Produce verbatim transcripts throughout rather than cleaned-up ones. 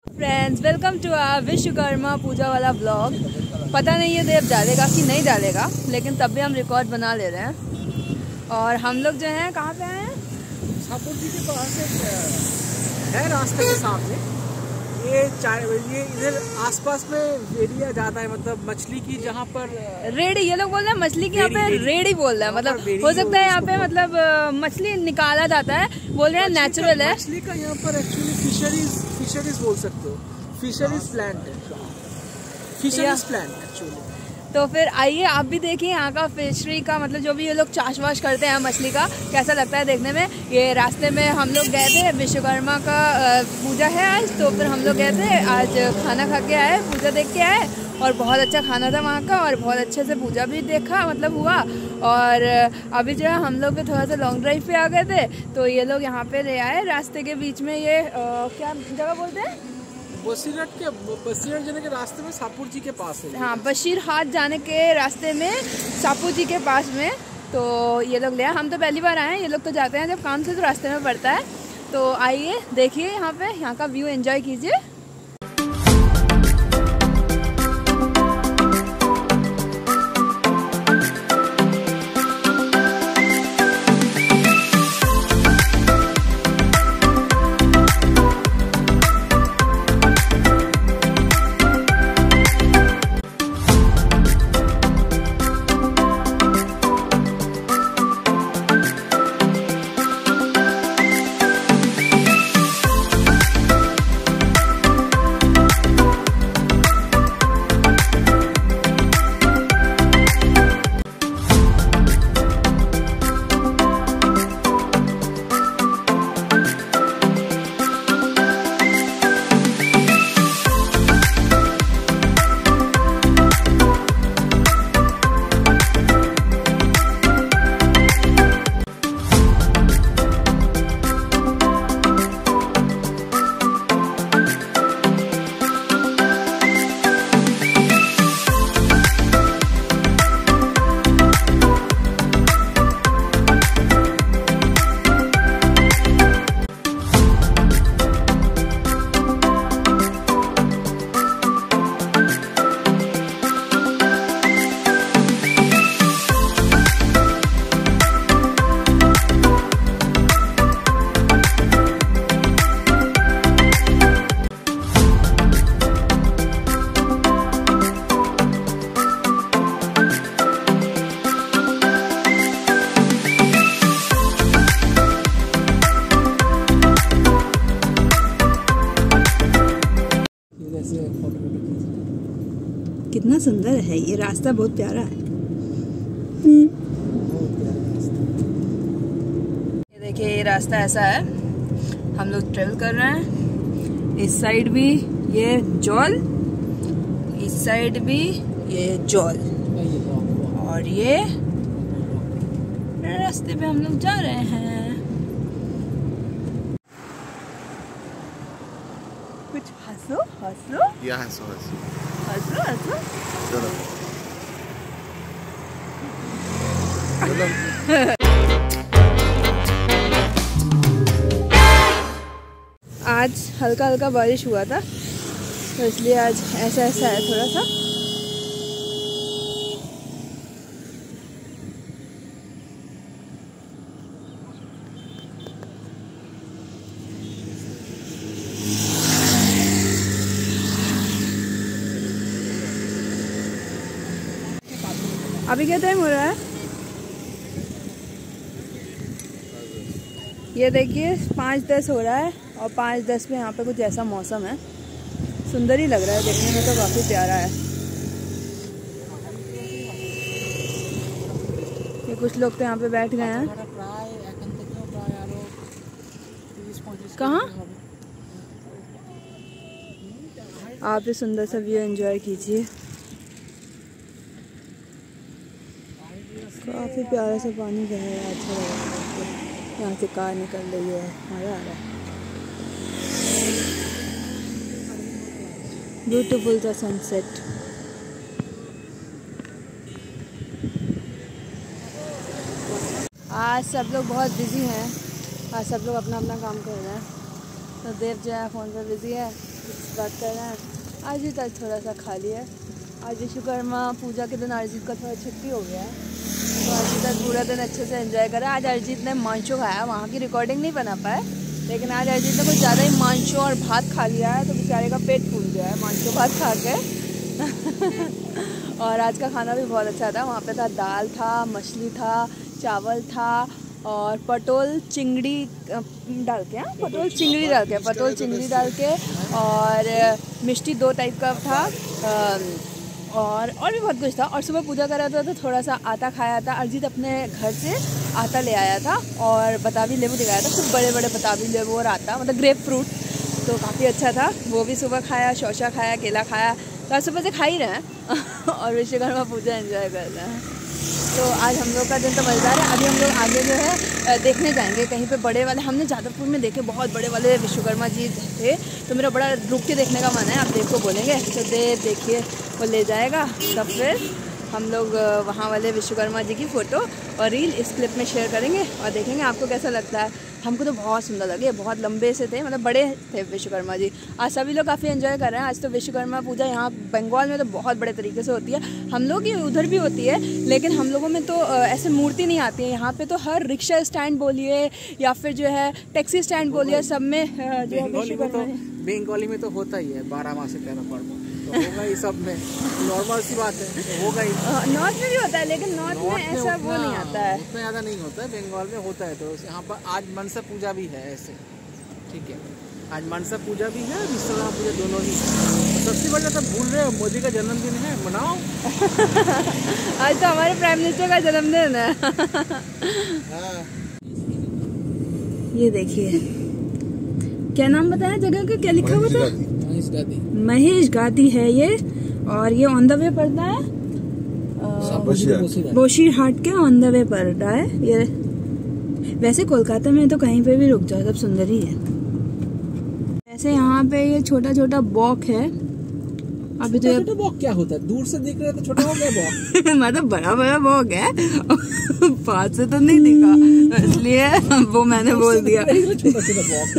Friends, welcome to our Vishwakarma Puja वाला blog. पता नहीं ये देव डालेगा कि नहीं डालेगा, लेकिन तब भी हम रिकॉर्ड बना ले रहे हैं। और हम लोग जो हैं कहाँ पे आए हैं? सापुर जी के पास है रास्ते के सामने। ये चाय ये इधर आसपास में एरिया ज़्यादा है, मतलब मछली की, जहाँ पर रेडी, ये लोग बोल रहे हैं मछली की, यहाँ पे रेडी बोल रहा है। मतलब हो सकता है यहाँ पे मतलब मछली निकाला जाता है, बोल रहे हैं नेचुरल है। मछली का यहाँ पर एक्चुअली फिशरीज फिशरीज बोल सकते हो, फिशरीज प्लांट है, फिशरीज प्लांट एक्चुअली। तो फिर आइए आप भी देखिए यहाँ का फिशरी का, मतलब जो भी ये लोग चाश वाश करते हैं मछली का, कैसा लगता है देखने में। ये रास्ते में हम लोग गए थे, विश्वकर्मा का पूजा है आज, तो फिर हम लोग गए थे आज, खाना खा के आए, पूजा देख के आए, और बहुत अच्छा खाना था वहाँ का, और बहुत अच्छे से पूजा भी देखा मतलब हुआ। और अभी जो है हम लोग थोड़ा सा लॉन्ग ड्राइव पे आ गए थे, तो ये लोग यहाँ पे ले आए रास्ते के बीच में। ये आ, क्या जगह बोलते हैं? बसीरहाट के बसीरहाट जाने के रास्ते में सापुर जी के पास है। हाँ, बसीरहाट जाने के रास्ते में सापुर जी के पास में। तो ये लोग ले आए, हम तो पहली बार आए हैं, ये लोग तो जाते हैं जब काम से, तो रास्ते में पड़ता है। तो आइए देखिए यहाँ पे, यहाँ का व्यू एंजॉय कीजिए। कितना सुंदर है ये रास्ता, बहुत प्यारा है। ये देखिए, ये रास्ता ऐसा है, हम लोग ट्रेवल कर रहे हैं। इस साइड भी ये जौल, इस साइड भी ये जौल, और ये रास्ते पे हम लोग जा रहे हैं। कुछ हंसो हंसो या हंसो हंसो हंसो हंसो चलो। आज हल्का हल्का बारिश हुआ था, तो इसलिए आज ऐसा ऐसा है थोड़ा सा। अभी क्या टाइम हो रहा है? ये देखिए पाँच दस हो रहा है, और पाँच दस में यहाँ पे कुछ ऐसा मौसम है, सुंदर ही लग रहा है देखने में, तो काफ़ी प्यारा है। ये कुछ लोग तो यहाँ पे बैठ गए हैं। कहाँ? आप भी सुंदर सा व्यू एंजॉय कीजिए। काफ़ी प्यारा सा पानी बह रहा है, अच्छा लग रहा है। यहाँ से कार निकल रही है, मज़ा आ रहा है। ब्यूटीफुल सा सनसेट। आज सब लोग बहुत बिजी हैं, आज सब लोग अपना अपना काम कर रहे हैं। तो देव जो है फ़ोन पर बिजी है, बात कर रहे हैं। आज भी तक थोड़ा सा खाली है। आज विश्वकर्मा पूजा के दिन अरिजीत का थोड़ा छुट्टी हो गया है, तो अरिजीत तक पूरा दिन अच्छे से एंजॉय करा। आज अरिजीत ने मांचो खाया, वहाँ की रिकॉर्डिंग नहीं बना पाए, लेकिन आज अरिजीत ने कुछ ज़्यादा ही मांचो और भात खा लिया है, तो बेचारे का पेट फूल गया है मांचो भात खा के। और आज का खाना भी बहुत अच्छा था। वहाँ पे था दाल था, मछली था, चावल था और पटोल चिंगड़ी डाल के, हाँ पटोल चिंगड़ी डाल के पटोल चिंगड़ी डाल के और मिष्टी दो टाइप का था, और और भी बहुत कुछ था। और सुबह पूजा करा था तो थोड़ा सा आटा खाया था। अरिजीत अपने घर से आटा ले आया था और बताबी लेबू दिखाया था, खूब बड़े बड़े बताबी लेबू और आटा, मतलब ग्रेप फ्रूट, तो काफ़ी अच्छा था। वो भी सुबह खाया, शौशा खाया, केला खाया, तो आज सुबह से खा ही रहे हैं और विश्वकर्मा पूजा एंजॉय कर रहे हैं। तो आज हम लोग का दिन तो मज़ेदार है। अभी हम लोग आगे जो है देखने जाएंगे कहीं पे बड़े वाले। हमने जादवपुर में देखे बहुत बड़े वाले विश्वकर्मा जी थे, तो मेरा बड़ा रुक के देखने का मन है। आप देव को बोलेंगे तो देव देखिए वो ले जाएगा, तब फिर हम लोग वहाँ वाले विश्वकर्मा जी की फ़ोटो और रील इस क्लिप में शेयर करेंगे और देखेंगे आपको कैसा लगता है। हमको तो बहुत सुंदर लगे, बहुत लंबे से थे, मतलब बड़े थे विश्वकर्मा जी। आज सभी लोग काफ़ी एंजॉय कर रहे हैं। आज तो विश्वकर्मा पूजा यहाँ बंगाल में तो बहुत बड़े तरीके से होती है, हम लोग की उधर भी होती है, लेकिन हम लोगों में तो ऐसे मूर्ति नहीं आती है। यहाँ पे तो हर रिक्शा स्टैंड बोलिए या फिर जो है टैक्सी स्टैंड बोलिए, सब में जो है विश्वकर्मा। बंगाली में तो होता ही है, बारह माह से तेरह पर्व तो होगा ही, सब में नॉर्मल सी बात है, होगा ही। नॉर्थ में भी होता है, लेकिन नॉर्थ में ऐसा वो नहीं आता है, उतना ज़्यादा नहीं होता है, बंगाल में होता है। तो यहाँ पर आज मनसा पूजा भी है ऐसे, ठीक है, आज मनसा पूजा भी है, विश्वकर्मा पूजा दोनों ही है। सबसे बड़ा तो भूल रहे हो, मोदी का जन्मदिन है, मनाओ। आज तो हमारे प्राइम मिनिस्टर का जन्मदिन है। ये देखिए, क्या नाम बताया जगह का, क्या लिखा हुआ था? महेश गादी। महेश गादी है ये, और ये ऑन द वे पड़ता है बोशीरहाट के ऑन द वे पड़ता है ये। वैसे कोलकाता में तो कहीं पे भी रुक जाओ सब सुंदर ही है। वैसे यहाँ पे ये छोटा छोटा बॉक है। अभी तो छोटा बॉक क्या होता है? दूर से देख रहे तो छोटा हो गया बॉक। मतलब बड़ा बड़ा बॉक है, पास से तो नहीं दिखा, तो इसलिए वो मैंने बोल दिया। छोटा छोटा बॉक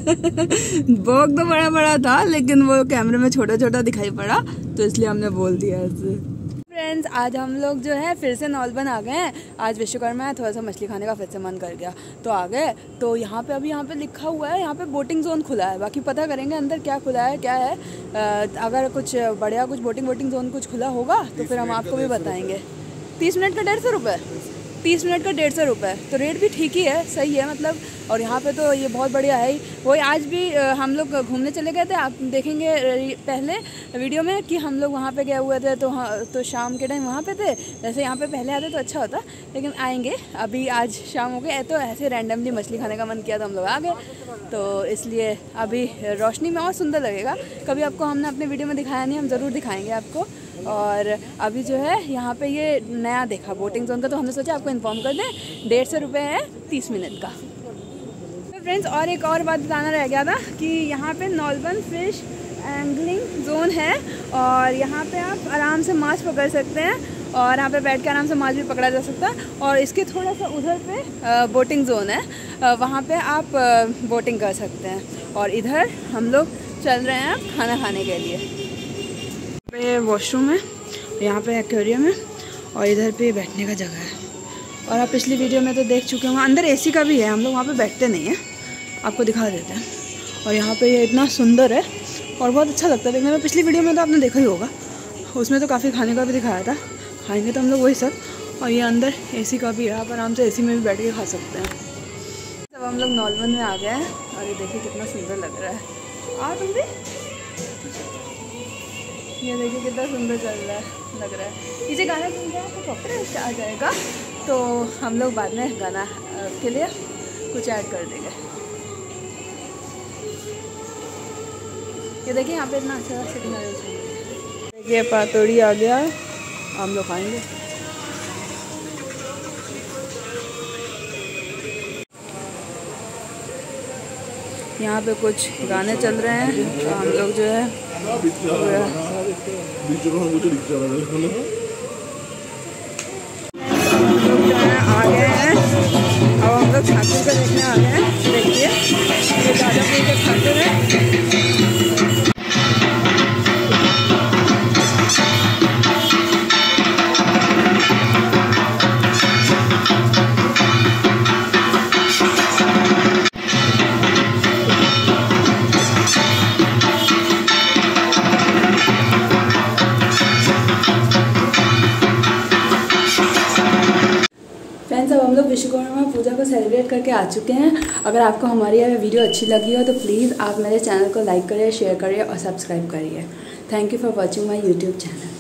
है। बॉक तो बड़ा बड़ा था, लेकिन वो कैमरे में छोटा छोटा दिखाई पड़ा, तो इसलिए हमने बोल दिया ऐसे। फ्रेंड्स, आज हम लोग जो है फिर से नॉलबन आ गए हैं। आज विश्वकर्मा है, थोड़ा सा मछली खाने का फिर से मन कर गया तो आ गए। तो यहाँ पे अभी यहाँ पे लिखा हुआ है, यहाँ पे बोटिंग जोन खुला है, बाकी पता करेंगे अंदर क्या खुला है क्या है। आ, अगर कुछ बढ़िया कुछ बोटिंग वोटिंग जोन कुछ खुला होगा तो फिर हम आपको भी बताएंगे। तीस मिनट का डेढ़ सौ रुपये तीस मिनट का डेढ़ सौ रुपये तो रेट भी ठीक ही है, सही है मतलब। और यहाँ पे तो ये बहुत बढ़िया है ही। वही आज भी हम लोग घूमने चले गए थे, आप देखेंगे पहले वीडियो में कि हम लोग वहाँ पे गए हुए थे, तो हाँ तो शाम के टाइम वहाँ पे थे। जैसे यहाँ पे पहले आते तो अच्छा होता, लेकिन आएंगे। अभी आज शाम हो गए, तो ऐसे रैंडमली मछली खाने का मन किया तो हम लोग आ गए, तो इसलिए अभी रोशनी में और सुंदर लगेगा। कभी आपको हमने अपने वीडियो में दिखाया नहीं, हम ज़रूर दिखाएँगे आपको। और अभी जो है यहाँ पे ये नया देखा बोटिंग जोन का, तो हमने सोचा आपको इन्फॉर्म कर दें। डेढ़ सौ रुपये है तीस मिनट का। तो फ्रेंड्स, और एक और बात बताना रह गया था कि यहाँ पे नॉलबन फिश एंगलिंग जोन है, और यहाँ पे आप आराम से माछ पकड़ सकते हैं, और यहाँ पे बैठ के आराम से माछ भी पकड़ा जा सकता है। और इसके थोड़ा सा उधर पे बोटिंग जोन है, वहाँ पे आप बोटिंग कर सकते हैं। और इधर हम लोग चल रहे हैं खाना खाने के लिए। पे वॉशरूम है, यहाँ पे एक्वेरियम है, और इधर पे बैठने का जगह है। और आप पिछली वीडियो में तो देख चुके होंगे, अंदर एसी का भी है, हम लोग वहाँ पे बैठते नहीं हैं, आपको दिखा देते हैं। और यहाँ पे ये इतना सुंदर है और बहुत अच्छा लगता है देखने में। पिछली वीडियो में तो आपने देखा ही होगा, उसमें तो काफ़ी खाने का भी दिखाया था, खाएंगे तो हम लोग वही सब। और ये अंदर एसी का भी है, आप आराम से एसी में भी बैठ के खा सकते हैं। तब हम लोग नॉलबन में आ गए हैं, और ये देखिए कितना सुंदर लग रहा है। आ तुम भी, ये देखिए कितना सुंदर चल रहा है, लग रहा है। इसे गाना सुन के आपको कॉपीराइट आ जाएगा, तो हम लोग बाद में गाना के लिए कुछ ऐड कर देंगे। ये देखिए यहाँ पे इतना अच्छा सिटिंग अरेंजमेंट है। देखिए पातोड़ी आ गया, हम लोग खाएंगे। यहाँ पे कुछ गाने चल रहे हैं, तो हम लोग जो है आ गए हैं। अब हम लोग ठाकुर को देखने आ गए हैं। देखिए ये दादा के ठाकुर है। कंप्लीट करके आ चुके हैं। अगर आपको हमारी यह वीडियो अच्छी लगी हो तो प्लीज़ आप मेरे चैनल को लाइक करिए, शेयर करिए और सब्सक्राइब करिए। Thank you for watching my YouTube channel.